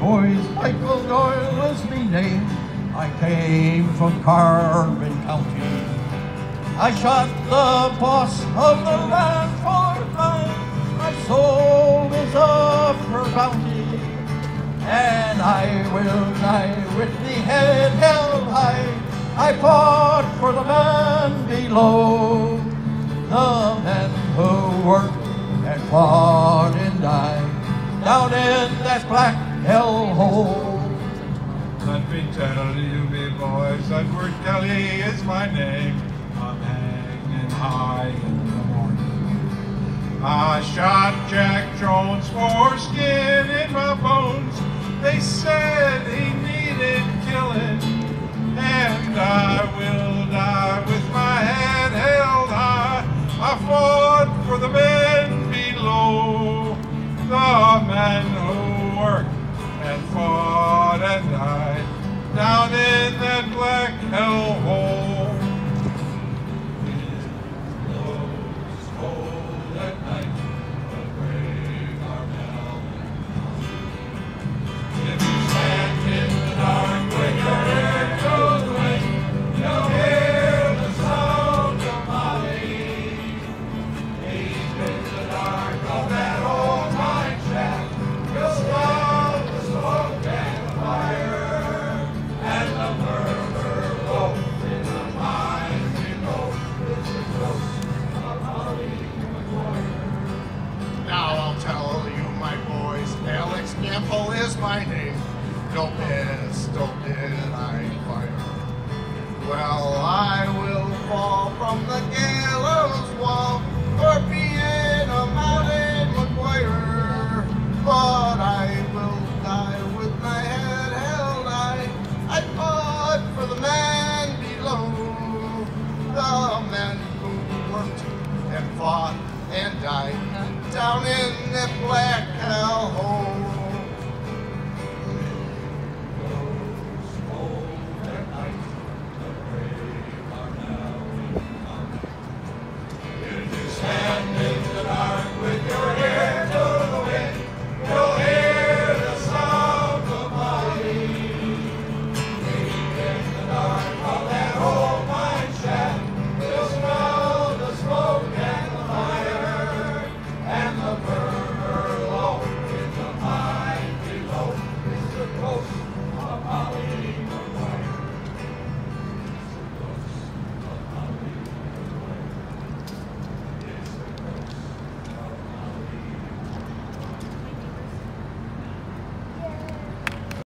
boys, Michael Doyle is me name. I came from Carbon County. I shot the boss of the Langford Mines. My soul is up for bounty, and I will die with the head held high. I fought for the man below, the men who worked and fought and died down in that black hellhole. Let me tell you, me boys, Edward Kelly is my name. I'm hanging high in the morning. I shot Jack Jones for skin in my bones. They said he needed killing, and I will die with my head held high. I fought for the men below, the men who worked and fought and died down in that black hellhole. Wind blows cold at night, but brave are melancholy. If you stand in the dark when your hair goes away, you'll hear the sound of Molly. Deep in the dark of that old mine shaft, you'll smell the smoke and the fire, and the murmur low in the mine below is the ghost of Molly McGuire. Now I'll tell you, my boys, Alex Gamble is my name. No pistol did I fire. Well, I will fall from the gallows wall for being